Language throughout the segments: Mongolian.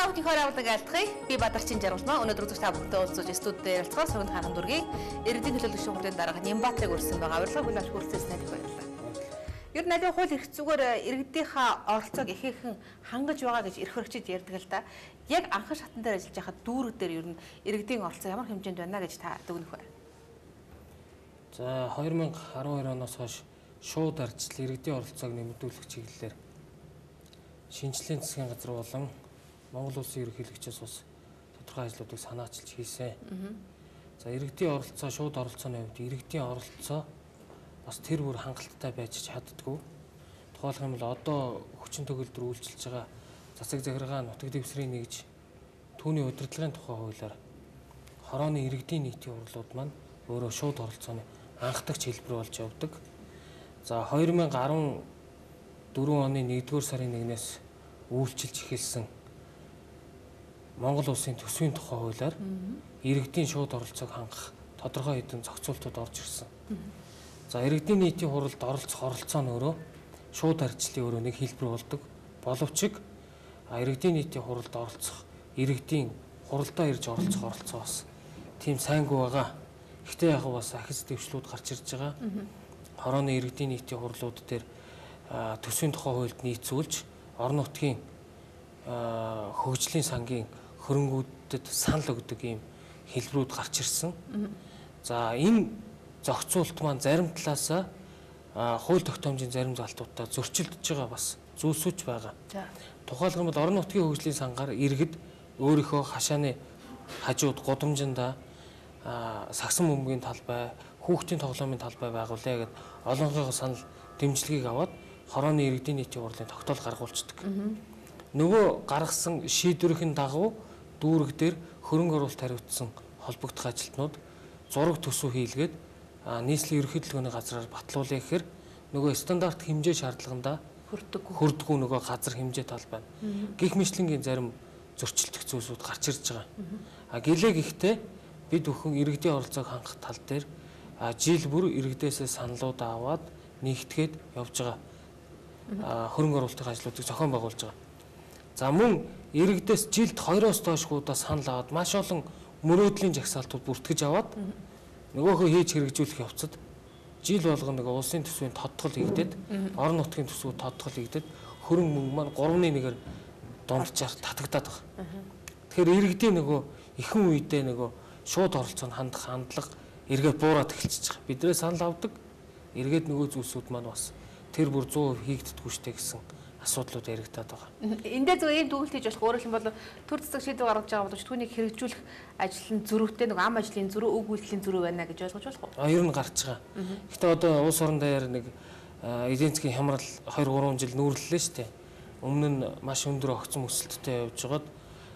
та бүхний хоороо айлтгая. Би Бадарчин Жаргалмаа. Өнөөдөр үзэгч та бүхэнтэй уулзаж студид дээр ярилцгаа Сургууль хаан дүргийн иргэдийн төлөөлөгчийн хурлын дарга Нямбаатрыг өрсөн байгаа. Урилга бүлэглэж хүрэлцээсний баярлалаа. Ер нь аливаа хууль эрх зүгээр иргэдийнхаа оролцоог ихээхэн хангаж байгаа гэж эрх хөрөгчид ярьдаг л да. Яг анхан шатан дээр ажиллаж байхад дүүрэг дээр ер нь иргэдийн оролцоо ямар хэмжээнд байна гэж та дүгнэх бай. За 2012 оноос хойш шууд ардчил иргэдийн оролцоог нэмэгдүүлэх чиглэлээр шинжлэлийн засгийн газар болон Монгол улсын ерөнхийлөгчөөс бас тодорхой ажлуудыг санаачилж хийсэн. За иргэдийн оролцоо, шууд оролцооны хувьд иргэдийн оролцоо бас тэр бүр хангалттай байж чаддгүй. Тухайлх юм бол одоо хүчин төгөлдөр үйлчилж байгаа засаг захиргаа нутаг дэвсрийн нэгж түүний удирдлагын тухай хуулиар хорооны иргэдийн нийтийн урлууд маань өөрөө шууд оролцооны анхдагч хэлбэр болж явдаг. За 2014 оны 1-р сарын 1-ээс үйлчилж эхэлсэн Монгол улсын төсвийн тухай хуулиар иргэдийн шууд оролцоог хангах тодорхой хэдэн зохицуултууд орж ирсэн. За иргэдийн нийтийн хуралд оролцох оролцоо нь өөрөө шууд ардчлалын өөрөө нэг хэлбэр болдог. Боловч иргэдийн нийтийн хуралд оролцох иргэдийн хуралдаа ирж оролцох оролцоо бас тийм сайнгүй байгаа. Гэхдээ яг бас ахиц дэвшлүүд гарч ирж байгаа. Хорооны иргэдийн нийтийн хурлууд дээр төсвийн тухай хуульд нийцүүлж орон нутгийн хөгжлийн сангийн хөрөнгүүдэд санал өгдөг ийм хэлбэрүүд гарч ирсэн. За энэ зохицуулт маань зарим талаас хууль тогтоомжийн зарим залтуудаа зөрчилдөж байгаа бас зүйлсүүч байгаа. Тухайлх юм бол орон нутгийн хөгжлийн сангаар иргэд өөрийнхөө хашааны хажууд гудамжиндаа сагсан бөмбөгийн талбай, хүүхдийн тоглоомын талбай байгуулъя гэд олонхоо санал дэмжлэгийг аваад хорооны иргэдийн нийтийн хурлын тогтоол гаргуулцдаг. Нөгөө гаргасан шийдвэрийн дагуу дүүрэг дээр хөрөнгө оруулалт хариуцсан холбогдох ажилтнууд зураг төсөв хийлгээд нийслэлийн ерөнхийлөгчийн газраар батлуулъя гэхээр нөгөө стандарт хэмжээ шаардлаганда хүрдэггүй нөгөө газар хэмжээ тал байна. Гэх мэтлэнгийн зарим зөрчилдөх зүйлсүүд гарч ирж байгаа. Гэлээ гэхдээ бид бүхэн иргэдийн оролцоог хангах тал дээр жил бүр иргэдээсээ саналуудаа аваад нэгтгээд явж байгаа хөрөнгө оруулалтын ажлуудыг зохион байгуулж байгаа. За мөн иргэдээс жилд 2-оос доошгуудаа санал аваад маш олон мөрөөдлийн жагсаалтууд бүртгэж аваад нөгөөхөө хийж хэрэгжүүлэх явцад жил болгоно нэг улсын төсвийн тодтгол хийгдээд орон нутгийн төсвүүд тодтгол хийгдээд хөрөнгө мөнгө маань 3-1-ээр дунджаар татагдаад байгаа. Тэгэхээр иргэдийн нөгөө ихэнх үедээ нөгөө шууд оролцоонд хандах хандлага эргээд буураад эхэлчихэж байгаа. Биднээс санал авдаг эргээд нөгөө зүйлсүүд маань бас тэр бүр 100% хийгддэггүй штэ гэсэн асуудлууд яригдаад байгаа. Эндээ зөв ийм дүгнэлт хийж болох өөрөөр хэлбэл төр засаг шийдвэр гаргаж байгаа боловч түүнийг хэрэгжүүлэх ажил нь зөрүүтэй нэг ам ажлын зөрүү, үг үйлдэлийн зөрүү байна гэж ойлгож болох уу? Ер нь гарч байгаа. Гэхдээ одоо улс орон даяар нэг эдийн засгийн хямрал 2-3 жил нүүрлэлээ штэ. Өмнө нь маш өндөр огцон өсөлттэй явж байгаад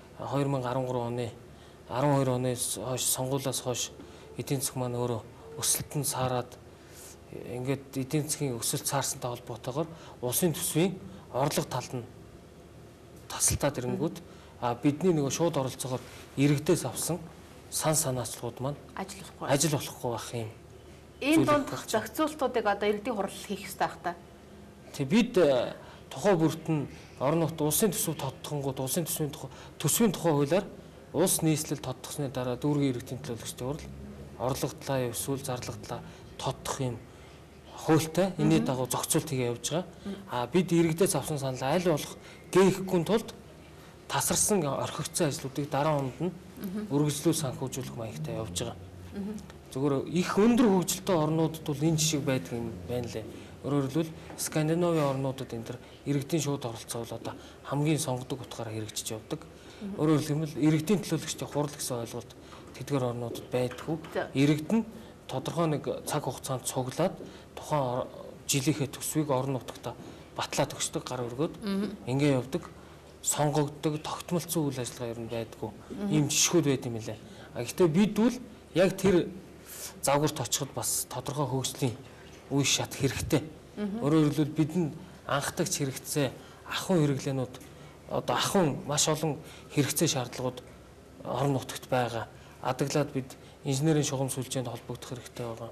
2013 оны 12 оноос хойш сонгуулиас хойш эдийн засаг маань өөрөө өсөлтөнд саарад ингээд эдийн засгийн өсөлт саарсантай холбоотойгоор улсын төсвийн орлого талд нь тасалтаад ирэнгүүт бидний нөгөө шууд оролцоогоор иргэдээс авсан санаачлалууд маань ажил болохгүй байх юм. Энэ донд зохицуултуудыг одоо иргэдийн хурал хийх хэрэгтэй байх та. Тэг бид тухай бүрт нь орон нутгийн улсын төсөв тодтохонгууд улсын төсвийн тухай хуулиар улс нийслэл тодтохсны дараа дүүргийн иргэдийн төлөөлөгчдийн хурал орлого талаа эсвэл зарлага талаа тодтох юм хуультай энэний дагуу зохицуулт хийгээ явж байгаа. Бид иргэдээс авсан санал аль болох гээхгүй тулд тасарсан орхигдсон ажлуудыг дараа онд нь үргэлжлүүл санхүүжүүлэх маягтай явж байгаа. Зөвхөн их өндөр хөгжилтэй орнуудад бол энэ жишээ байдаг юм байна лээ. Өөрөөр хэлбэл Скандинавын орнуудад энэ төр иргэдийн шууд оролцоо бол одоо хамгийн сонгодог утгаараа хэрэгжиж явдаг. Өөрөөр хэлбэл иргэдийн төлөөлөгчдийн хурал гэсэн ойлголт тэдгээр орнуудад байдаггүй. Иргэд нь тодорхой нэг цаг хугацаанд цуглаад тухайн жилийнхээ төсвийг орон нутагта батлаад өгчдөг гар өргөд ингэ явдаг, сонгогддог, тогтмолцсон үйл ажиллагаа ер нь байдаггүй. Ийм жишгүүд байд юм лээ. Гэхдээ бид бол яг тэр загварт очиход бас тодорхой хөгжлийн үе шат хэрэгтэй. Өөрөөр хэлбэл бидэнд анхдагч хэрэгцээ, ахуйн хэрэглээнүүд одоо ахуйн маш олон хэрэгцээ шаардлагууд орон нутагт байгаа. Адаглаад бид инженерийн шугам сүлжээнд холбогдох хэрэгтэй байгаа.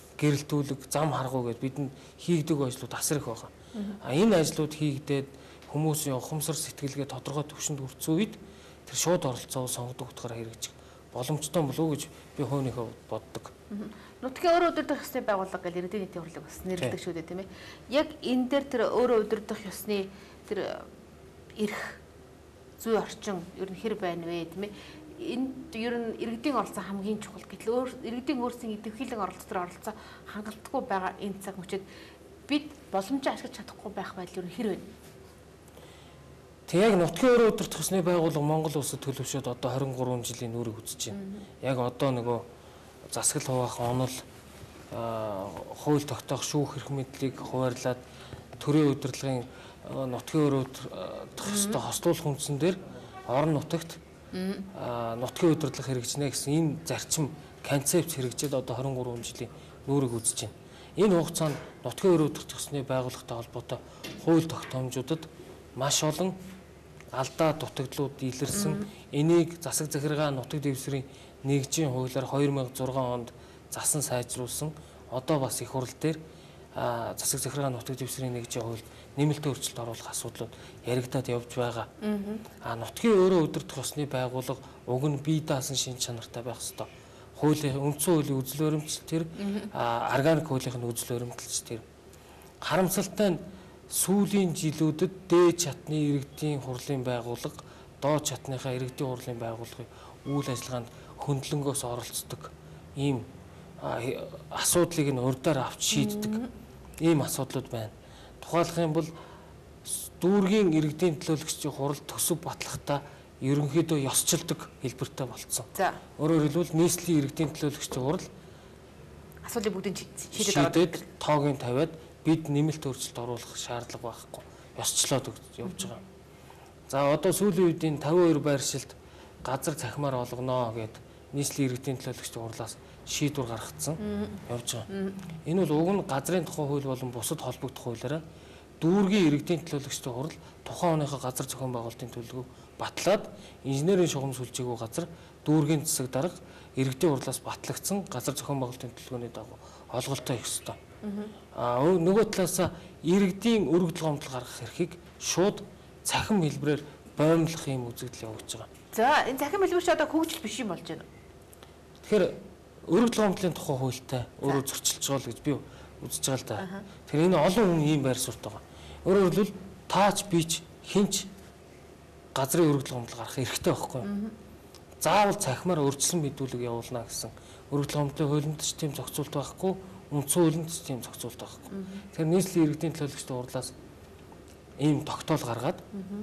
Гэрэлтүүлэг, зам харгуу гэдээ бидэнд хийгдэг ажлууд асар их байгаа. Энэ ажлууд хийгдээд хүмүүсийн ухамсар сэтгэлгээ тодорхой түвшинд хүрсэн үед тэр шууд оролцоо сонгодог утгаараа хэрэгжих боломжтой болов уу гэж би хувийнхөө боддог. Нутгийн өөрөө удирдах ёсны байгууллага гэж иргэдийн нийтийн хурлыг бас нэрлэдэг шүү дээ, тийм ээ. Яг энэ дээр тэр өөрөө удирдах ёсны тэр эрх зүй орчин ер нь хэр байна вэ, тийм ээ. Энд ер нь иргэдийн оролцоо хамгийн чухал. Гэтэл иргэдийн өөрсдийн идэвхжүүлэн оролцоо хангалтгүй байгаа энэ цаг мөчид бид боломжоо ашиглаж чадахгүй байх байдал ер нь хэр байна? Тэг яг нутгийн өөрөө удирдах ёсны байгууллага Монгол улсад төлөвшөөд одоо 23 жилийн нүрийг үзэж байна. Яг одоо нөгөө засаглал хуваах онол хууль тогтоох шүүх эрх мэдлийг хуваарлаад төрийн удирдлагын нутгийн өөрөө удирдах ёстой хослуулах үндсэн дээр орон нутагт нутгийн удирдлага хэрэгжинэ гэсэн энэ зарчим концепт хэрэгжээд одоо 23 жилийн нүрийг үзэж байна. Энэ хугацаанд нутгийн өөрөө удирдах ёсны байгууллагатай холбоотой хууль тогтоомжуудад маш олон алдаа дутагдлууд илэрсэн. Энийг засаг захиргаа нутаг дэвсгэрийн нэгжийн хуулиар 2006 онд засан сайжруулсан. Одоо бас их хурл дээр засаг захиргаа нутаг дэвсгэрийн нэгжийн хуульд нэмэлт өөрчлөлт оруулах асуудлууд яригадаад явж байгаа. Нутгийн өөрөө удирдах ёсны байгууллага уг нь бие даасан шин чанартай байх ёстой. Хуулийн үндсэн хуулийн үзэл баримтал тэр органик хуулийнхын үзэл баримталч тэр харамсалтай нь сүүлийн жилүүдэд дээд чатны иргэдийн хурлын байгууллага доод чатныхаа иргэдийн хурлын байгууллагын үйл ажиллагаанд хөндлөнгөөс оролцдог ийм асуудлыг нь урдаар авч шийддэг ийм асуудлууд байна. Тухайлах юм бол дүүргийн иргэдийн төлөөлөгчдийн хурал төсөв батлахдаа ерөнхийдөө ёсчилдог хэлбэртэй болцсон. Өөрөөр хэлбэл нийслэлийн иргэдийн төлөөлөгчдийн хурал асуудлыг бүгдийг шийдээд тоогийн тавиад бид нэмэлт өөрчлөлт оруулах шаардлага байхгүй. Ёсчлоод явж байгаа. За одоо сүүлийн үеийн 52 байршилд газар цахимаар олгоно гэд нийслэлийн иргэдийн төлөөлөгчдийн хурлаас шийдвэр гаргацсан явж байгаа. Энэ бол уг нь газрын тухай хууль болон бусад холбогдох хуулиараа дүүргийн иргэдийн төлөөлөгчдийн хурал тухайн оныхоо газар зохион байгуулалтын төлөвлөгөөг батлаад инженерийн шугам сүлжээгүй газар дүүргийн засаг дарга иргэдийн хурлаас батлагдсан газар зохион байгуулалтын төлөвлөгөөний дагуу олголтоо хийх ёстой. Нөгөө талаас иргэдийн өргөдөл гомдол гаргах эрхийг шууд цахим хэлбэрээр боомлох юм үзэгдэл явуулж байгаа. За энэ цахим хэлбэр чи одоо хөгжил биш юм болж байна. Тэгэхээр өргөдөл гомдлын тухай хуультай өөрөө зөрчилж байгаа л гэж би үзэж байгаа л да. Тэгэхээр энэ олон хүн ийм байр суурьтай байгаа. Өөрөөр хэлбэл таач бич хинч газрын өргөдөл гомдол гаргах эрхтэй байхгүй юу? Заавал цахимаар өрчлөн мэдүүлэг явуулна гэсэн өргөдөл гомдлын хуулинд ч тийм зохицуулт байхгүй. Үндсэн хуулинд ч тийм зохицуулт байхгүй. Тэгэхээр нийслэлийн иргэдийн төлөөлөгчдийн хурлаас ийм тогтоол гаргаад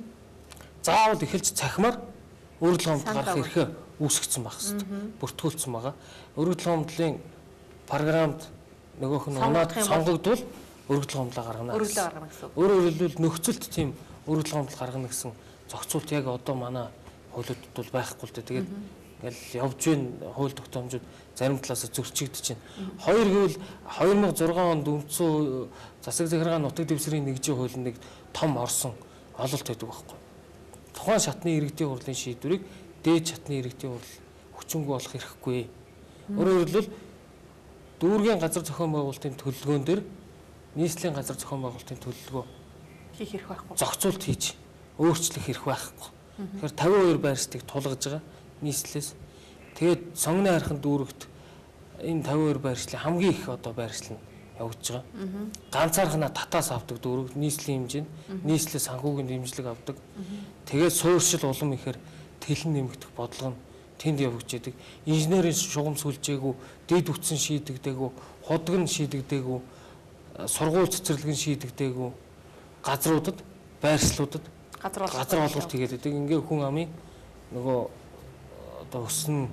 заавал эхэлж цахимаар өргөдөл гомдол гаргах эрхээ үүсгэсэн байх хэвээр бүртгүүлсэн байгаа. Өргөдөл гомдлын програмд нөгөөх нь унаад сонгогдвол өргөдөл гомдлоо гаргана гэсэн. Өөрөөр хэлбэл нөхцөлд тийм өргөдөл гомдол гаргана гэсэн зохицуулт яг одоо манай хуулиудад бол байхгүй л дээ. Тэгээд ингээл явж байна хууль тогтоомжууд зарим талаас зөрчигдөж байна. Хоёр гэвэл 2006 онд үндсэн засаг захиргаа нутаг дэвсгэрийн нэгжийн хуулинд нэг том орсон ололт байдаг байхгүй. Тухайн шатны иргэдийн хурлын шийдвэрийг дээд шатны иргэдийн хурл хүчингүй болох эрхгүй. Өөрөөр хэлбэл дүүргийн газар зохион байгуулалтын төлөвлөгөөн дээр нийслэлийн газар зохион байгуулалтын төлөвлөгөө хийх эрх байхгүй. Зохицуулт хийж өөрчлөх эрх байхгүй. Тэгэхээр 52 байршилтыг тулгаж байгаа нийслэлээс. Тэгээд сонгоны харахын дүүрэгт энэ 52 байршлын хамгийн их одоо байршил нь явагдаж байгаа. Ганцаархнаа татаас авдаг дүүрэг нийслэлийн хэмжээнд нийслэл санхүүгийн дэмжлэг авдаг. Тэгээд суурьшил улам ихээр тэлэн нэмэгдэх бодлого нь тэнд явагдаж байдаг. Инженерийн шугам сүлжээгүй, дэд үтсэн шийдэгдээгүй, худаг нь шийдэгдээгүй, сургууль цэцэрлэг нь шийдэгдээгүй газруудад, байршлуудад газар олголт хийгээд байдаг. Ингээ хүн амын нөгөө одоо өснө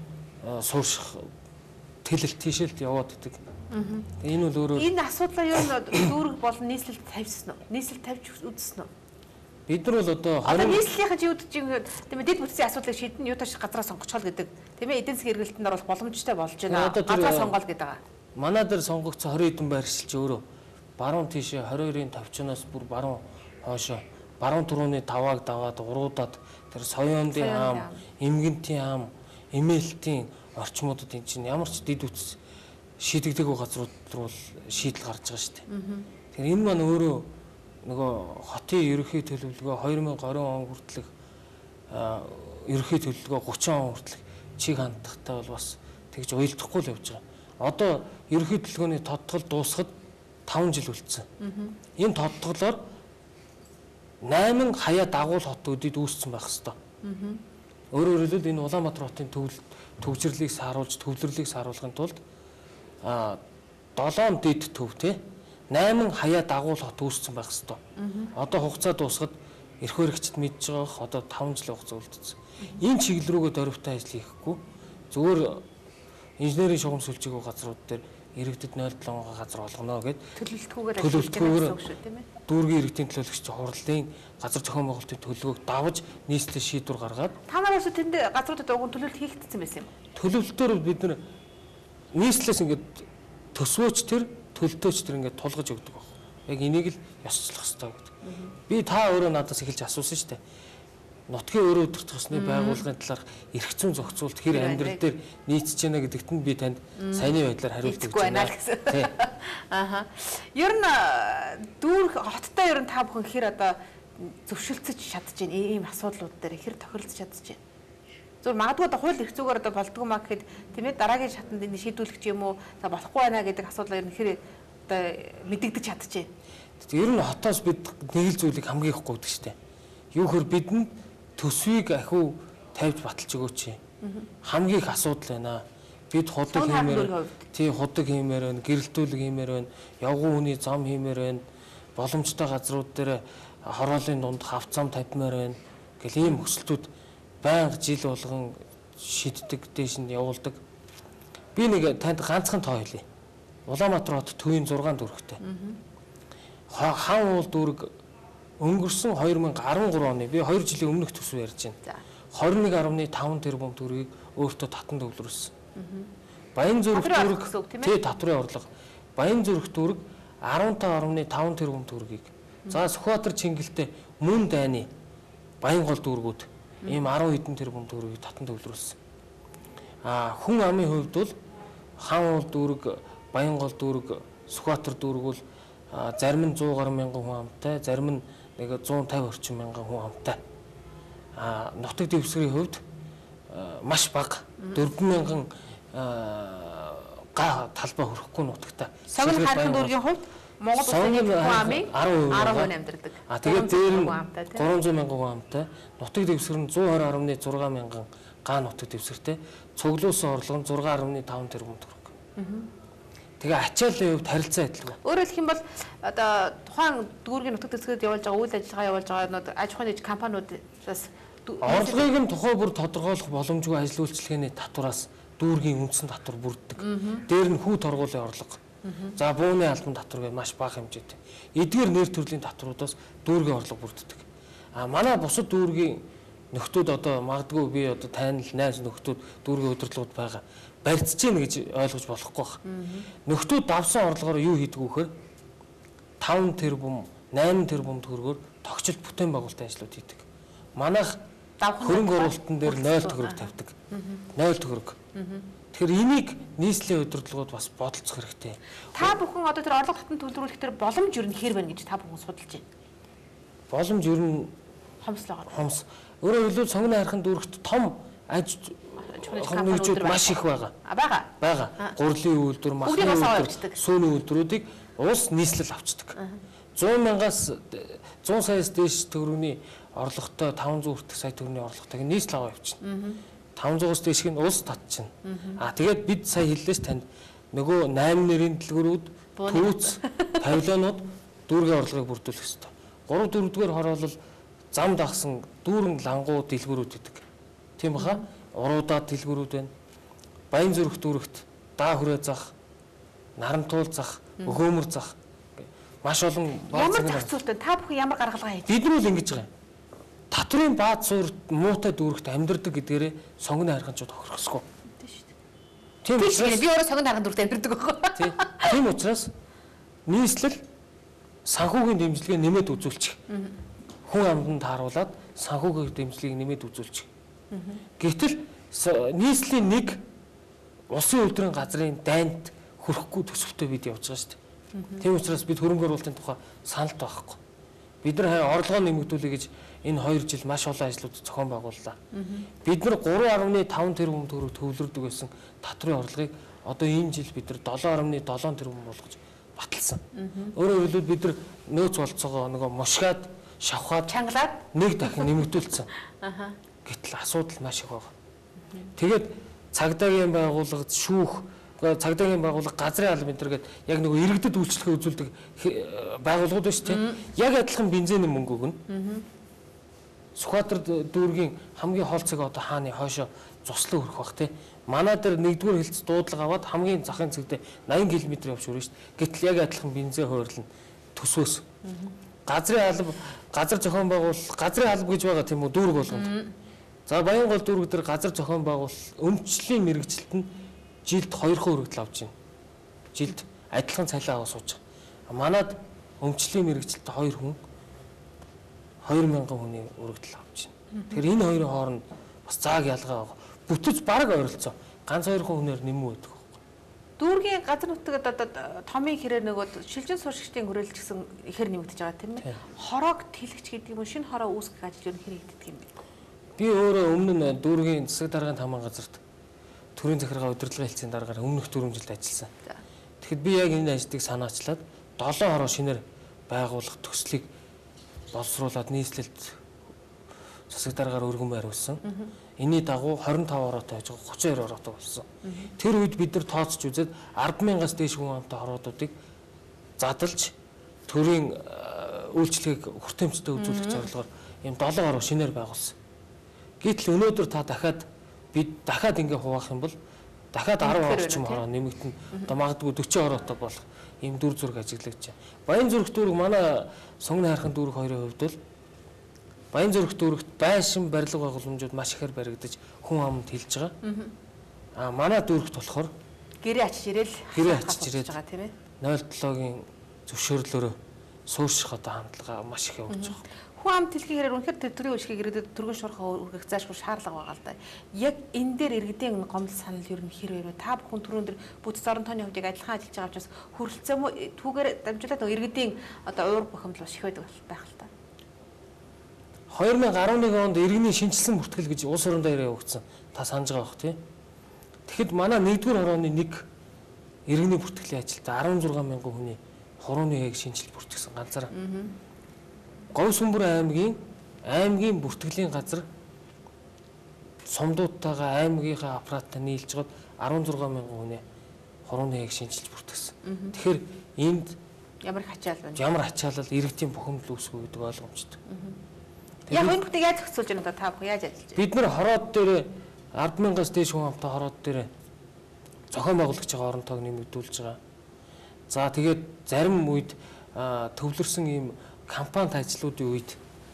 суурших тэлэлт тийшэлт яваад байдаг. Энэ бол өөрөө энэ асуудлаа юу дүүрэг болон нийслэлд тавьсан уу? Нийслэлд тавьж үзсэн үү? Бид нар бол одоо нийслэлийнхэн чи юудж тийм ээ дэд бүтцийн асуудлыг шийдэн юу тааш газраа сонгочихол гэдэг. Тийм ээ эдийн засгийн эргэлтэнд оруулах боломжтой болж байна. Газраа сонгоол гэдэг байгаа. Манай дээр сонгогдсон 20 хэдэн байршил чи өөрөө баруун тийшээ 22-ын тавчнаас бүр баруун хоошоо баруун түрүүний тавааг даваад уруудаад тэр соёомдын аам, эмгэнтийн аам, эмээлтийн орчмуудад эн чинь ямар ч дэд үтс шийдэгдээгүй газрууд руу шийдэл гарч байгаа шүү дээ. Тэгэхээр энэ маань өөрөө нөгөө хотын ерөнхий төлөвлөгөө 2020 он хүртэлх ерөнхий төлөвлөгөө 30 он хүртэлх чиг хандлагатай бол бас тэгж уялдахгүй л явж байгаа. Одоо ерөнхий төлөвлөгөөний тодтгол дуусахад 5 жил үлдсэн. Энэ тодтголоор 8 хаяа дагуул хотуудад үүссэн байх хэвээр. Өөрөөр хэлбэл энэ Улаанбаатар хотын төвжирлийг сааруулж, төвлөрлийг сааруулахын тулд 7 дэд төв тий 8 хаяа дагуул хот үүссэн байх хэвээр. Одоо хугацаа дуусахад эрх баригчид мэдж байгаах одоо 5 жилийн хугацаа үлдсэн. Энэ чиглэл рүүгээ дөрвтэй ажил хийхгүй зүгээр инженерийн шугам сүлжээгүй газрууд дээр иргэдэд 0.7 газар олгоно гэд төлөвлөлтгүйгээр дүүргийн иргэдийн төлөөлөгч хурлын газар зохион байгуулалтын төлөвлөгөөг давж нийслэл шийдвэр гаргаад та нараас тэнд газруудад уг төлөвлөлт хийгдсэн байсан юм. Төлөвлөлтөөр бид нар нийслэлээс ингээд төсвөөч тэр төлөлтөөч тэр ингээд тулгаж өгдөг баг. Яг энийг л ёсцлох хэрэгтэй гэдэг. Би та өөрөө надаас эхэлж асуусан шүү дээ. Нутгийн өөрөө өдөртөх ёсны байгууллагын талаарх эрх зүйн зохицуулт хэр амьдрал дээр нийцэж байна гэдэгт нь би танд саяны байдлаар хариулт өгч байна гэсэн. Ааха. Ер нь дүүрх хоттой ер нь та бүхэн хэр одоо зөвшөлтсөж чадж байна ийм асуудлууд дээр хэр тохиролцож чадж байна. Зөв магадгүй одоо хууль эрх зүйгээр одоо болдгоо маа гэхэд тийм ээ дараагийн шатанд энэ шийдвэрлэх юм уу за болохгүй байна гэдэг асуудал ер нь хэр одоо мэдэгдэж чадж байна. Ер нь хотоос бид нэг л зүйлийг хамгийн их гуйдаг шүү дээ. Юу хөр бидэнд төсвийг ахиу тавьж баталж өгөөч. Хамгийн их асуудал байна. Бид худаг хиймээр тий худаг хиймээр байна, гэрэлтүүлэг хиймээр байна, явган хүний зам хиймээр байна, боломжтой газрууд дээр хороолын дунд хавц зам тавьмаар байна. Гэл ийм өсөлтүүд байнга жил болгон шийддэг, дээш нь явуулдаг. Би нэг танд ганцхан тоо хэлье. Улаанбаатар хот төвийн 6 дүүрэгтэй. Хаан уул дүүрэг өнгөрсөн 2013 оны би 2 жилийн өмнөх төсөв ярьж байна. 21.5 тэрбум төгрөгийг өөртөө татан төвлөрүүлсэн. Баян зүрх дүүрэг тий татврын орлого. Баян зүрх дүүрэг 15.5 тэрбум төгрөгийг. За Сүхбаатар Чингэлтэй мөн дайны Баян гол дүүргүүд ийм 10 хэдэн тэрбум төгрөгийг татан төвлөрүүлсэн. Хүн амын хувьд бол хаан уул дүүрэг, Баян гол дүүрэг, Сүхбаатар дүүрэг бол зарим нь 100 гаруй мянган хүн амтай, зарим нь нэг 150 орчим мянган хүн амтай. Нутаг дэвсгэрийн хувьд маш бага 4000 га талбай хүрэхгүй нутагтай. Согн хайрхан дүүргийн хувьд Монгол улсын хүн амын 10% амьдардаг. Тэгээд дээр нь 300 мянган хүн амтай. Нутаг дэвсгэр нь 120.6 мянган га нутаг дэвсгэртэй. Цуглуулсан орлого нь 6.5 тэрбум төгрөг. Тэгээ ачааллын хувьд харилцаа адилхан. Өөрөөр хэлэх юм бол одоо тухайн дүүргийн нутаг дэвсгэрт явуулж байгаа үйл ажиллагаа явуулж байгаа аж ахуйн компаниудаас орлогыг нь тухай бүр тодорхойлох боломжгүй ажил үйлчилгээний татвараас дүүргийн үндсэн татвар бүрддэг. Дээр нь хүү торгуулийн орлого. За бууны албан татвар гэж маш бага хэмжээтэй. Эдгээр нэр төрлийн татваруудаас дүүргийн орлого бүрддэг. Манай бусад дүүргийн нөхдүүд одоо магадгүй би одоо тайнал найз нөхдүүд дүүргийн удирдлагууд байгаа барьцж гин гэж ойлгож болохгүй байна. Нөхдүүд давсан орлогоор юу хийдэг вөхөр 5 тэрбум, 8 тэрбум төгрөгөөр тогтчил бүтээн байгуулалтын ажлууд хийдэг. Манайх хөрөнгө оруулалтын дээр 0 төгрөг тавьдаг. 0 төгрөг. Тэгэхээр энийг нийслэлийн удирдлагууд бас бодолцох хэрэгтэй. Та бүхэн одоо тэр орлого татан төлрүүлэх тэр боломж юу нэр байна гэж та бүхэн судалж байна. Боломж юу н хомслогоо. Хомс. Өөрөөр хэлбэл сонгоны хайрхан дүүрэгт том аж ахуйн маш их байгаа. Байгаа. Гурлийн үйлдвэр, махны үйлдвэр, сүүний үйлдвэрүүдийг улс нийслэл авчдаг. 100 мянгаас 100 саяас дээш төгрөгийн орлоготой 500 хүртэлх сая төгрөгийн орлоготойг нийслэл аваа явчихна. 500-аас дээшг нь улс татчихна. Тэгээд бид сая хэллээс танд нөгөө 8 нэрийн дэлгүүрүүд, түүц, павильонууд дүүргийн орлогыг бүрдүүлэх ёстой. 3 4-р хороолол зам дагсан дүүрэн лангуу дэлгүүрүүд гэдэг. Тийм баха? Уруудаа дэлгүүрүүд байна. Баян зүрх дүүрэгт даа хүрээ зах, нарантуул зах, өгөөмөр зах маш олон ямар зохицуултаа та бүхэн ямар гаргалгаа хийж. Бид нар л ингэж байгаа юм. Татврын бааз суурь муутай дүүрэгт амьдардаг гэдгээрээ сонгоны хайрханчууд хохирохсгүй. Тийм учраас би өөрөө сонгоны хайрхан дүүрэгт амьдардаг байхгүй. Тийм учраас нийслэл санхүүгийн дэмжлэгээ нэмээд үзүүлчих. Хүн амданд тааруулаад санхүүгийн дэмжлэгийг нэмээд үзүүлчих. Гэвтэл нийслэлийн нэг улсын үйлдвэрийн газрын дайнд хүрэхгүй төсөвтэй бид явж байгаа шүү дээ. Тийм учраас бид хөрөнгө оруулалтын тухай саналт байхгүй. Бид нар харин орлогоо нэмэгдүүлэе гэж энэ 2 жил маш олон ажлууд зохион байгууллаа. Бид нар 3.5 тэрбум төгрөг төвлөрдөг байсан татврын орлогыг одоо энэ жил бид нар 7.7 тэрбум болгож баталсан. Өөрөөр хэлбэл бид нар нөөц болцоогоо нөгөө мушгаад шавхаад чангалаад нэг дахин нэмэгдүүлсэн. Гэтэл асуудал маш их байна. Тэгээд цагдаагийн байгууллагад шүүх, цагдаагийн байгууллага, газрын алба энэ төргээд яг нөгөө иргэдэд үйлчлэгээ үзүүлдэг байгууллагууд байна шүү дээ. Яг адилхан бензиний мөнгө өгнө. Сүхбаатар дүүргийн хамгийн хоол цаг одоо хааны хойшоо цуслан хөрөх бах тий. Манай дээр нэгдүгээр хилцс дуудлага аваад хамгийн захын цэгтээ 80 км явж хүрнэ шүү дээ. Гэтэл яг адилхан бензин хойрлно төсвөөс. Газрын алба, газар зохион байгуулалт, газрын алба гэж байгаа тийм үү дүүрэг болгонд. За Баянгол дүүрэг дээр газар зохион байгуулалт өмчлөлийн мэрэгчлэлт нь жилд 2 хүртэл авч байна. Жилд адилхан цалин аваа сууж байгаа. Манад өмчлөлийн мэрэгчлэлт 2 хүн 2000 хүний өргөдөл авч байна. Тэгэхээр энэ хоёрын хооронд бас зааг ялгаа байгаа. Бүтэж бараг ойролцоо. Ганц 2 хүнээр нэмүү байдаг. Дүүргийн газар нутагт одоо томын хэрээр нөгөө шилжин сурагчдын хүрээлж гэсэн ихэр нэмэгдэж байгаа тийм ээ. Хороог тэлэгч гэдэг юм шинэ хороо үүсгэх ажил юу хэрэг хийдэг юм бэ? Би өөрөө өмнө нь дүүргийн засаг даргын таман газарт төрийн захиргаа удирдлагын хэлтсийн дараагаар өмнөх 4 жилд ажилласан. Тэгэхэд би яг энэ ажлыг санаачлаад 7 хороо шинээр байгуулах төслийг боловсруулад нийслэлд засаг дараагаар өргөн байруулсан. Энийний дагуу 25 ороотой байж 32 ороотой болсон. Тэр үед бид нар тооцож үзээд 10,000-аас дээш хүн амтай хороодуудыг задлж төрийн үйлчлэгийг хүртээмжтэй үзүүлэх зорилгоор ийм 7 ороо шинээр байгуулсан. Гэтэл өнөөдөр та дахиад ингээ хуваах юм бол дахиад 10 орчим хороо нэмэгдэнэ. Одоо магадгүй 40 ороотой болох ийм дүр зураг ажиглагдаж байна. Баянзүрх дүүрэг манай сонгоны хайрхан дүүрэг хоёрын хувьд бол Баянзүрх дүүрэгт байшин барилга байгууламжууд маш ихээр баригдаж хүн амд хилж байгаа. Манай дүүрэгт болохоор гэрээ очиж ирээд байгаа тийм ээ. 07-гийн зөвшөөрлөөрөө суурших одоо хандлага маш их явж байгаа. Хүн амд хэлхий хэрэг үнэхээр төрийн үйлчлэгийг ирээдүйд төргөн шуурхаа үргэх заашгүй шаардлага байгаа л да. Яг энэ дээр иргэдийн гомдол санал ер нь хэрэг вэ? Та бүхэн түрүүн дээр бүт зорон тооны хувьдыг адилхан ажиллаж байгаа учраас хүрэлцээ мө түүгээр дамжуулаад иргэдийн одоо уур бухимдал бас их байх л та. 2011 онд иргэний шинжилсэн бүртгэл гэж улс орон даяараа явагдсан. Та санаж байгаа бох тий. Тэгэхэд манай 1-р хорооны 1 иргэний бүртгэлийн ажилтаа 16,000 хүний хорооны яг шинжилт бүртгэсэн ганцаараа. Говьсүмбэр аймгийн бүртгэлийн газар сумдуудтайгаа аймгийнхаа аппараттай нийлж гоод 16,000 хүний хорооны яг шинжилж бүртгэсэн. Тэгэхээр энд ямар ачаал байна? Ямар ачаалал иргэдийн бухимдал үүсгэх гэдэг ойлгомжтой. Яг энэ бүтээг яаж зохицуулж байна та бүхэн яаж ажиллаж байна? Бид нар хороод дээр 10,000-аас дээш хүн амтай хороод дээр зохион байгуулагч байгаа оронтойг нэмэгдүүлж байгаа. За тэгээд зарим үед төвлөрсөн ийм кампанит ажлуудын үед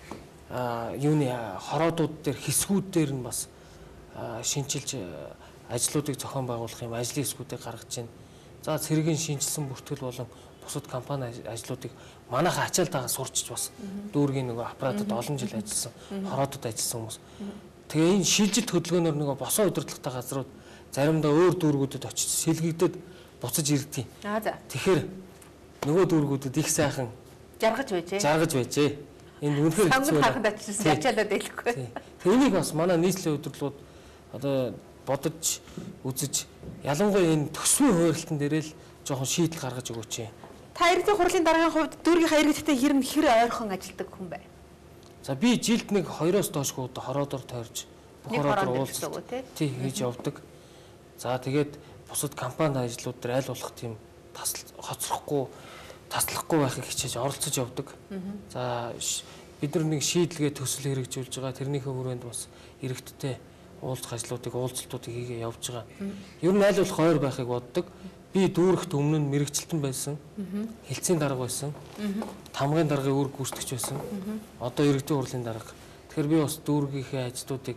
юуны хороодууд дээр хэсгүүд дээр нь бас шинжилж ажлуудыг зохион байгуулах юм ажлын хэсгүүдийг гаргаж байна. За цэргийн шинжилсэн бүртгэл болон бусад компани ажлуудыг манайхаа ачаалтайгаа сурчиж бас дүүргийн нөгөө аппаратад олон жил ажилласан, хороодод ажилласан хүмүүс. Тэгээ энэ шилжилт хөдөлгөөнөөр нөгөө босоо удирдлагатай газрууд заримдаа өөр дүүргүүдэд очиж сэлгэгдээд буцаж ирдэг. Тэгэхээр нөгөө дүүргүүдэд их сайхан жаргаж байжээ. Энд үнэхээр хэцүү харахад очижсэн ачаалаад байлгүй. Тэгээ энийг бас манай нийслэлийн удирдлагууд одоо бодож үзэж ялангуяа энэ төсвийн хуваарлтан дээр л жоохон шийдэл гаргаж өгөөч. Та иргэдийн хурлын дараагийн хувьд дүүргийнхаа иргэдтэй хэр ойрхон ажилдаг хүн бай? За би жилд нэг 2-оос доош удаа хороодоор тойрч бүх хороодоор уулздаг тий хийж явдаг. За тэгээд бусад компани ажлууд дээр аль болох тийм хоцрохгүй таслахгүй байхыг хичээж оролцож явдаг. За бид нар нэг шийдлгээ төсөл хэрэгжүүлж байгаа. Тэрнийхээ хүрээнд бас иргэдтэй уулзах ажлуудыг уулзалтуудыг хийгээ явж байгаа. Ер нь аль болох ойр байхыг боддог. Би дүүрэгт өмнө нь мэрэгчлэлтэн байсан. Хэлтсийн дарга байсан. Тамгын даргын үр гүйцэтгэгч байсан. Одоо иргэдийн хурлын дарга. Тэгэхээр би бас дүүргийнхээ ажлуудыг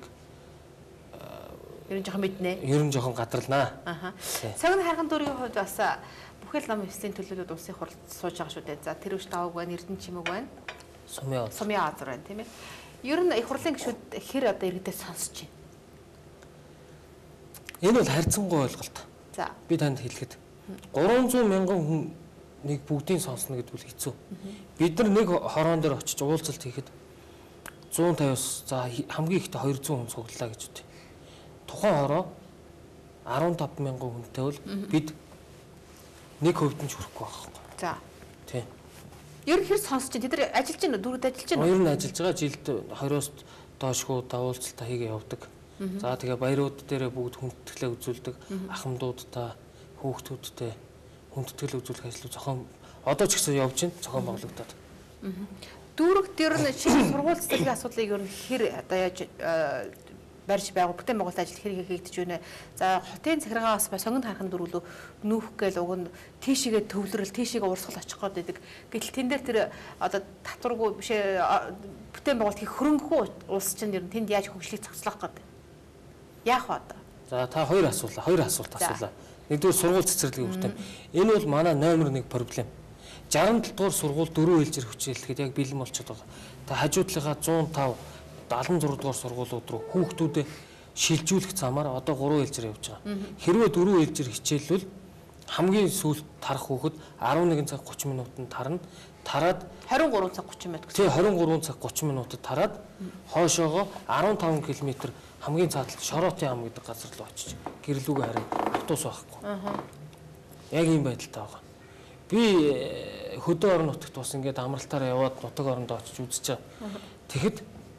ер нь жоохон мэднэ. Ер нь жоохон гадралнаа. Сонгоны хайрхан дүүргийн хувьд бас бүхэл ном эслийн төлөөлөлд улсын хурлд сууж байгаа шүү дээ. За тэр үш тавг байна, Эрдэнэ чимэг байна. Сумын азар байна тийм ээ. Ер нь их хурлын гишүүд хэр одоо иргэдээ сонсож байна. Энэ бол харьцангуй ойлголт. За би танд хэлэхэд 300,000 хүн нэг бүгдийг сонсно гэдэг үл хэцүү. Бид нар нэг хороон дээр очиж уулзалт хийхэд 150-аас за хамгийн ихдээ 200 хүн цуглалаа гэж үтэй. Тухайн хороо 15,000 хүнтэй бол бид нэг хувьд нь ч хүрэхгүй байхгүй. За. Тийм. Ер нь хэр сонсож чинь тэд нар ажиллаж байна уу? Дүүрд ажиллаж байна уу? Ер нь ажиллаж байгаа жилд 20-оос доошгүй давуулцалтаа хийгээ явдаг. За тэгээ баярууд дээрээ бүгд хүндэтгэлээ үзүүлдэг. Ахмадуудтай, хүүхдүүдтэй хүндэтгэл үзүүлэх ажил зохион одоо ч гэсэн явж байна. Зохион байгуулагдаад. Дүүрэгт ер нь шинэ сургууль цэцэрлэгийн асуудлыг ер нь хэр одоо яаж барьж байгаа бүтээн байгуулалт ажил хэрэг хийгдэж байна. За хотын захиргаанаас ба сонгонд харахын дөрвөлөө нүүх гээл уг нь тийшээгээ төвлөрөл, тийшээгээ урсгал очих гээд байдаг. Гэтэл тэн дээр тэр одоо татваргүй биш бүтээн байгуулалт хийх хөрөнгөгүй улс чинь ер нь тэнд яаж хөгжлийг зохицуулах гэдэг. Яах вэ одоо? За та хоёр асуулт асуулаа. Нэгдүгээр сургууль цэцэрлэгийн бүтээн. Энэ бол манай номер 1 проблем. 67 дугаар сургууль 4 ээлжир хичээллэхэд яг бэлэн болчиход байгаа. Та хажуу талынхаа 105 76 дугаар сургуулиуд руу хүүхдүүдэд шилжүүлэх замаар одоо 3 ээлжир явж байгаа. Хэрвээ 4 ээлжир хичээлвэл хамгийн сүүлд тарах хүүхэд 11 цаг 30 минутанд тарна. Тараад 23 цаг 30 минут. Тий 23 цаг 30 минутад тараад хойшоогоо 15 км хамгийн цааталт Шороотын ам гэдэг газар руу очиж гэрлүүгээ харин автобус байхгүй. Яг ийм байдалтай байгаа. Би хөдөө орон нутагт бас ингээд амралтаараа яваад нутаг орондоо очиж үзэж байгаа. Тэгэхэд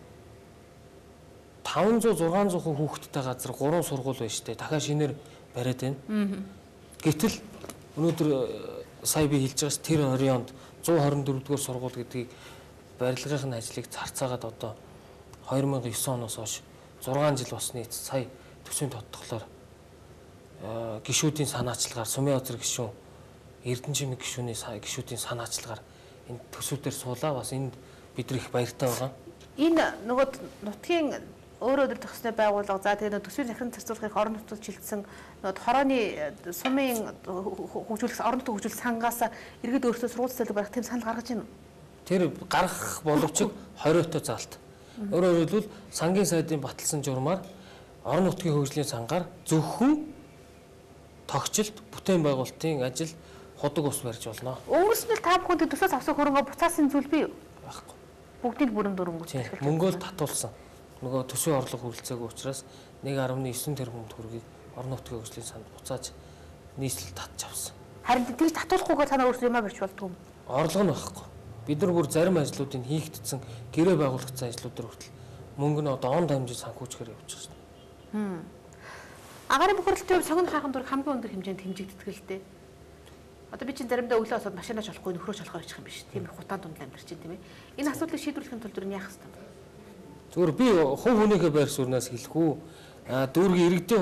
500 600 хүүхэдтэй газар 3 сургууль байна штэ. Дахиад шинээр бариад байна. Гэтэл өнөөдөр сая би хэлж байгаас тэр орионд 124 дугаар сургууль гэдгийг барилгын ажлыг зарцаагаад одоо 2009 оноос хойш 6 жил болсны сая төсвийн тодтголоор гишүүдийн санаачлагаар Сумын озер гишүүн Эрдэнэчимэг гишүүдийн санаачлагаар энэ төсвүүдээр суулаа бас энд бид их баяртай байгаа. Энэ нөгөө нутгийн өөрөө өдөр төгснөө байгууллага за тэгээ төсвийн захиран зарцуулахыг орон нутгад шилжсэн нөгөө хорооны сумын хөгжүүлэх орон нутгийн хөгжүүлэх сангаас иргэд өөрсдөө сургууль цэцэрлэг барих тийм санал гаргаж байна уу? Тэр гаргах боловч 20-той заалт. Өөрөөр хэлбэл сангийн сайдын баталсан журмаар орон нутгийн хөгжлийн сангаар зөвхөн тогтчлт бүтээн байгуулалтын ажил худаг ус барьж болно. Өнгөрсөн жил та бүхэнд төсөөс авсан хөрөнгө буцаасан зүйл бий юу? Байхгүй. Бүгдийг бүрэн дөрөнгөж мөнгөөл татуулсан. Нөгөө төсвийн орлого хүрэлцээгүй учраас 1.9 тэрбум төгрөгийг орон нутгийн хөгжлийн санд буцааж нийслэл татж авсан. Харин тэгж татуулахгүйгээр танаа өөрсдөө юмаа барьж болдгоо юм. Орлого нь байхгүй. Бид нар бүр зарим ажлуудыг хийгдсэн гэрээ байгуулагдсан ажлууд хүртэл мөнгө нь одоо он дамжиж санхүүжгээр явж байна. Агаарын бохирдолтой хувьд сонгонд хаахын дург хамгийн өндөр хэмжээнд хэмжигддэг л дээ. Одоо би чинь заримдаа өглөө осоод машинаач болохгүй нөхрөөч болохоо явчих юм биш. Тийм их хутаан дунд амьдарч чинь тийм ээ. Энэ асуудлыг шийдвэрлэхийн тулд юу яах ёстой? Зүгээр би хувь хүнийхээ байр суурнаас хэлэхгүй. Дүүргийн иргэдийн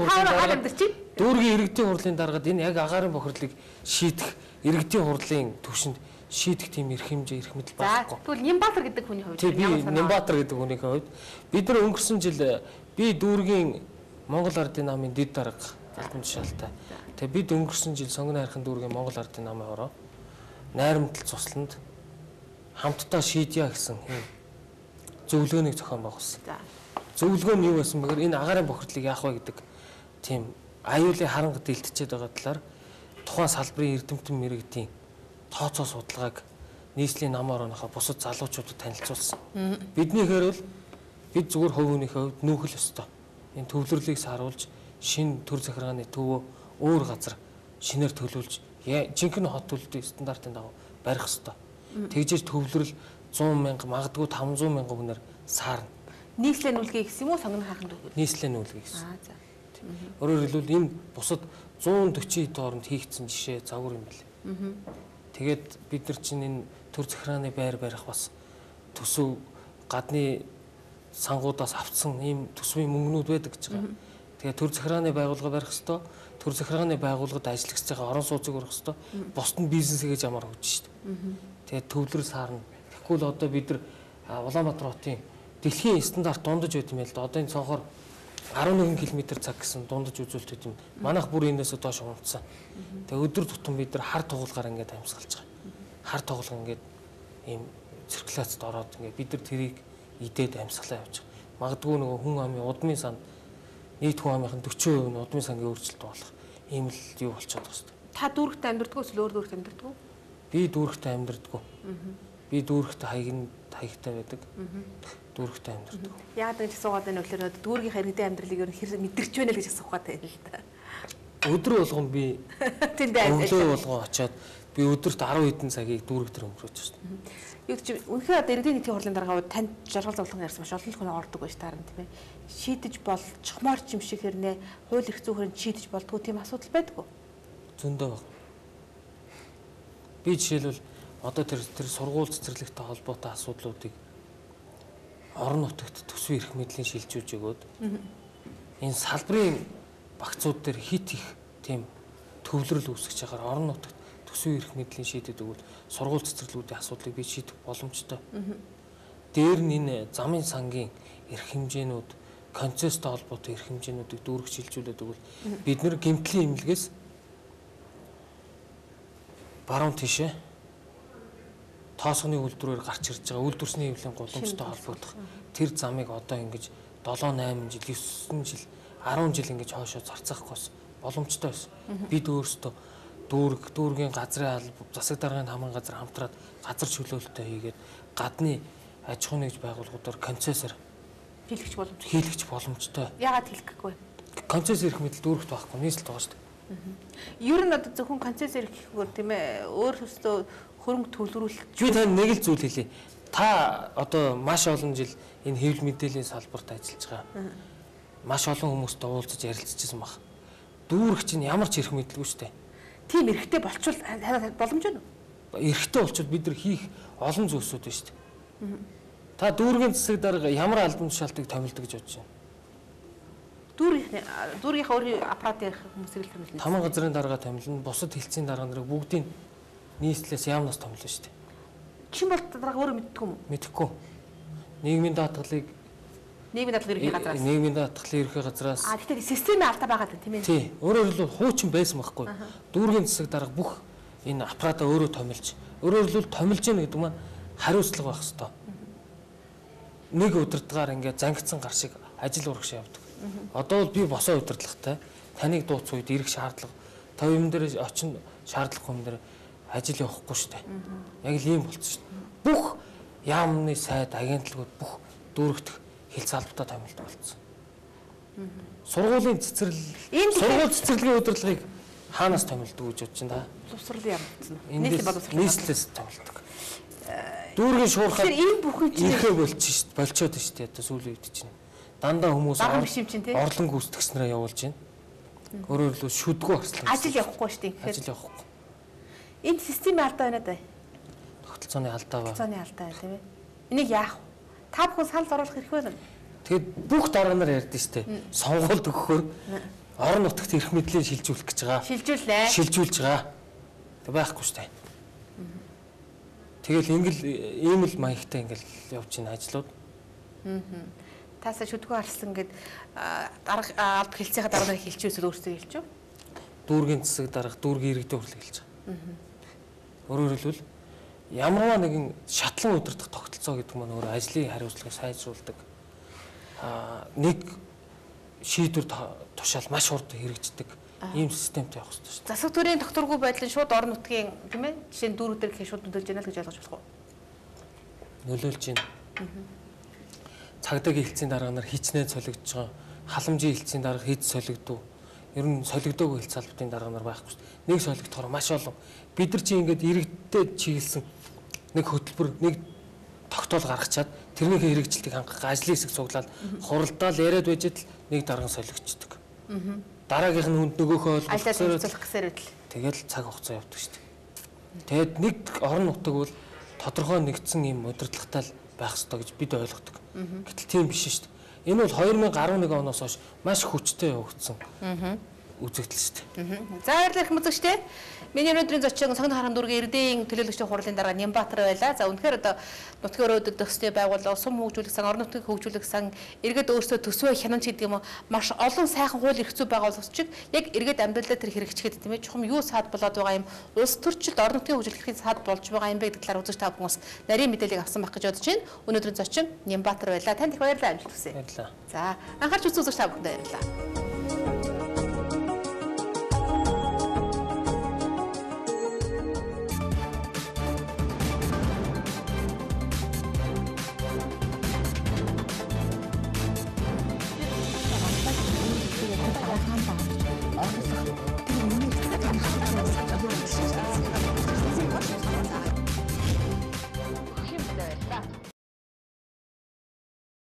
хурлын дараад энэ яг агаарын бохирдлыг шийдэх иргэдийн хурлын төвшөнд шийдэх тийм эрх хэмжээ, эрх мэдэл байхгүй. Тэгвэл Нямбатар гэдэг хүний хувьд би Нямбатар гэдэг хүнийхээ хувьд бид нар өнгөрсөн жил би дүүргийн Монгол Ардын намын дэд дарга албан тушаалтай. Тэгээ бид өнгөрсөн жил сонгон хайрхан дүүргийн Монгол Ардын намын хороо найрамдал цусланд хамтдаа шийдъя гэсэн юм зөвлөгөөнийг зохион байгуулсан. Зөвлөгөө нь юу байсан бэхээр энэ агаарын бохирдлыг яах вэ гэдэг тийм аюулын харанга дэлтчихэд байгаа талаар тухайн салбарын эрдэмтэн мэрэгдийн тооцоо судалгааг нийслэлийн нам орооныхоо бусад залуучуудад танилцуулсан. Биднийхээр бол бид зүгээр хувь хүнийхээ хувьд нүүхэл өстой. Энэ төвлөрлийг сааруулж шинэ төр захиргааны төвөө өөр газар шинээр төлөвлөж жинхэнэ хот төлөлтийн стандартын дагуу барих ёстой. Тэгжээж төвлөрөл 100 мянга магадгүй 500 мянган хүнээр саарна. Нийслэлийн үлгий гэсэн юм уу сонгон хаахын дүүг? Нийслэлийн үлгий гэсэн. Өөрөөр хэлбэл энэ бусад 140 дооронд хийгдсэн жишээ загвар юм билээ. Тэгээд бид нар чинь энэ төр захиргааны байр барих бас төсөв гадны сангуудаас авцсан ийм төсвийн мөнгнүүд байдаг гэж байгаа. Тэгээд төр захиргааны байгууллага барих ёстой. Төр захиргааны байгууллагад ажиллаж байгаа орон сууцыг өргөх ёстой. Бусд нь бизнес хийж ямар хөгж шүү дээ. Тэгээд төвлөрөл саарна. Тэгэхгүй л одоо бид нар Улаанбаатар хотын дэлхийн стандарт дундаж байт юм л да. Одоо энэ цонхоор 11 км/цаг гэсэн дундаж үзүүлэлт байт юм. Манайх бүр энэсээ доош унтсан. Тэгээ өдөр тутам бид нар хар тугуулгаар ингээд амьсгалж байгаа. Хар тугуулга ингээд ийм циркуляцид ороод ингээд бид нар тэрийг идээд амьсгалаа явж байгаа. Магадгүй нөгөө хүн амын удмын санд нийт хүн амын 40% нь удмын сангийн өөрчлөлт болох ийм л юу болчиход байгаа шүү дээ. Та дүүрэгт амьдэрдэг эсвэл өөр дүүрэгт амьдэрдэг үү? Би дүүрэгтэй амьдрдаггүй. Би дүүрэгтэй хаягтай байдаг. Дүүрэгтэй амьдрдаг. Яагаад гэж асуугаад байна вэ? Дүүргийнхаа иргэдийн амьдралыг ер нь хэрэг мэдэрч байна л гэж асуух гэдэг юм л да. Өдөр болгон би тэндээ өглөө болгон очиад би өдөрт 10 хэдэн цагийг дүүрэг дээр өнгөрөөж байна. Юу гэж үнэхээр одоо иргэдийн нийтийн хурлын дараагаа танд жаргал зовлон ярьсан маш олон хүн ордог байж таарна тийм ээ. Шийдэж болчихмоор ч юм шиг хэрнээ хууль эрх зүйн шийдэж болдгоо тийм асуудал байдгүй. Зөндөө баг. Би жишээлбэл одоо тэр сургууль цэцэрлэгтэй холбоотой асуудлуудыг орон нутагт төсвийн эрх мэдлийн шилжүүлж өгөөд энэ салбарын багцууд дээр хит их тийм төвлөрөл үүсгэж байгаа орон нутагт төсвийн эрх мэдлийн шийдэд өгвөл сургууль цэцэрлэгүүдийн асуудлыг бид шийдэх боломжтой. Дээр нь энэ замын сангийн эрх хэмжээнүүд, концесстэй холбоотой эрх хэмжээнүүдийг дүүрэг шилжүүлээд өгвөл бид нэр гэмтлийн эмнэлгээс баруун тишээ тоосгоны үйлдвэрээр гарч ирж байгаа үйлдвэрсний хэвлэлийн гудамжтай холбогдох тэр замыг одоо ингэж 7-8 жил, 9 жил, 10 жил ингэж хоошоо зарцаахгүй боломжтой байсан. Бид өөрсдөө дүүргийн газрын алба, засаг даргын хамгаалалт газар хамтраад газар чөлөөлөлтөй хийгээд гадны аж ахуйн нэгж байгууллагуудаар концессор хийлгэж боломжтой. Яагаад хийлгэхгүй? Концесс эрх мэдэл дүүрэгт байхгүй, нийслэлд байгаа шүү дээ. Ер нь одоо зөвхөн концесс эрх гэхээр тийм ээ өөрөөсөө хөрөнгө төвлөрүүлэх. Би тань нэг л зүйл хэлье. Та одоо маш олон жил энэ хэвлэл мэдээллийн салбарт ажиллаж байгаа. Маш олон хүмүүстэй уулзаж ярилцчихсан баг. Дүүрэг чинь ямар ч эрх мэдэлгүй шүү дээ. Тийм эрхтэй болчвол боломж байна уу? Эрхтэй болчвол бид нар хийх олон зүйлсүүд байна шүү дээ. Та дүүргийн засаг дарга ямар албан тушаалтыг томилдог гэж бодож байна? Дүүргийнхаа өөрийн аппаратын хүмүүсийг л томилно. Таман газрын дарга томилно, бусад хэлтсийн дарга нарыг бүгдийг нийслэлээс яамнаас томилно шүү дээ. Чин бол дарга өөрөө мэддэг юм уу? Мэдэхгүй. Нийгмийн даатгалыг нийгмийн даатгалын ерхий газраас тэгэхээр системийн алдаа байгаа тийм ээ. Тий. Өөрөөр хэлбэл хуучин байсан байхгүй. Дүүргийн засаг дарга бүх энэ аппаратаа өөрөө томилж, өөрөөр хэлбэл томилж яах гэдэг маань хариуцлага байх хэвээр. Нэг удирдгаар ингээд зангидсан гар шиг ажил урагш явдаг. Одоо бол би босоо удирдлагатай таныг дууц үед ирэх шаардлага, та юм дээр очин шаардлагагүй юм дээр ажил явахгүй шүү дээ. Яг л ийм болчихсон шүү дээ. Бүх яамны сайд агентлагууд бүх дүүрэгт хэлц албатай томилдог болсон. Сургуулийн цэцэрлэгийн удирдлагыг хаанаас томилдог гэж бодож байна та? Боловсролын яам гэсэн. Нийслэлээс томилдог. Дүүргийн шуурхай ийм бүхэн чинь ирхэ болчиход шүү дээ. Одоо сүүлийн үед чинь дандаа хүмүүс орлон гүйцэтгэснээрээ явуулж байна. Өөрөөр хэлбэл шүдгүү арслан. Ажил явахгүй шүү дээ. Ажил явахгүй. Энд системийн алдаа байна даа. Тогтолцооны алдаа ба. Тогтолцооны алдаа тийм ээ. Энийг яах вэ? Та бүхэн санал оруулах хэрэг байна. Тэгэд бүх дарга нар ярьдэн штэ. Сонгуульд өгөхөөр орон нутагт эрх мэдлийн шилжүүлэх гэж байгаа. Шилжүүлж байгаа. Тэг байхгүй штэ. Тэгэл ийм л маягтай ингээл явж байна ажлууд. Таасаа шүдгүү арслан гэд дарга алба хэлцээхэ дарга нарыг хэлчихвэл өөрсдөө хэлчихв. Дүүргийн засаг дарга дүүргийн иргэдийн хурлыг хэлж байгаа. Өөрөөр хэлбэл ямарваа нэгэн шатлан удирдах тогтолцоо гэдэг маань өөр ажлын хариуцлагыг сайжруулдаг. Нэг шийдвэр тушаал маш хурд хэрэгждэг ийм системтэй явах хэрэгтэй шүү дээ. Засаг төрийн докторгүй байдлын шууд орон нутгийн тийм ээ жишээ нь дүүрүүдээр их шууд нөлөөлж байна л гэж ойлгож болох уу? Нөлөөлж байна. Цагдаагийн хэлтсийн дарга нар хичнээн солигдож байгаа. Халамжийн хэлтсийн дарга хэд солигдов? Ер нь солигдоогүй хэлц албатын дарга нар байхгүй шүү дээ. Нэг солигдохоор маш олон. Бид нар чинь ингээд иргэдтэй чиглэсэн нэг хөтөлбөр, нэг тогтоол гаргачаад тэрний хэрэгжилтийг хангах ажлын хэсэг цуглаад хуралдаал яриад байж л нэг дарга солигдчихдаг. Дараагийнх нь хүнд нөгөөхөө ойлгох гэсээр үл. Тэгэл цаг хугацаа явдаг шүү дээ. Тэгэд нэг орон нутаг бол тодорхой нэгдсэн юм удирдлагатай л байх ёстой гэж бид ойлгодог. Гэтэл тийм биш шүү дээ. Энэ бол 2011 оноос хойш маш хүчтэй явагдсан үзэгдэл шүү дээ. За баярлалаа их үзэгчтэй. Миний өнөөдрийн зочин Сонгон харан дүүргийн эрдийн төлөөлөгчдийн хурлын дарга Нямбатар байлаа. За үнэхээр одоо нутгийн өрөөдөд төстэй байгууллага, сум хөгжүүлэх сан, орон нутгийг хөгжүүлэх сан, иргэд өөрсдөө төсвөө хянамж гэдэг юм уу маш олон сайхан хууль эрх зүй байгууллагчид яг иргэд амьдралдаа тэр хэрэгжихэд тийм ээ чухам юу саад болоод байгаа юм, улс төрчилд орон нутгийн хөгжүүлэхийн саад болж байгаа юм бэ гэдэг талаар үзэж та хүмүүс нарийн мэдээллийг авсан байх гэж бодож байна. Өнөөдрийн зочин Нямбатар байлаа. Танд их баярлалаа амжилт хүсье. Баярлалаа. За анхаарч үзсэн үзэгч та бүхэнд баярлалаа.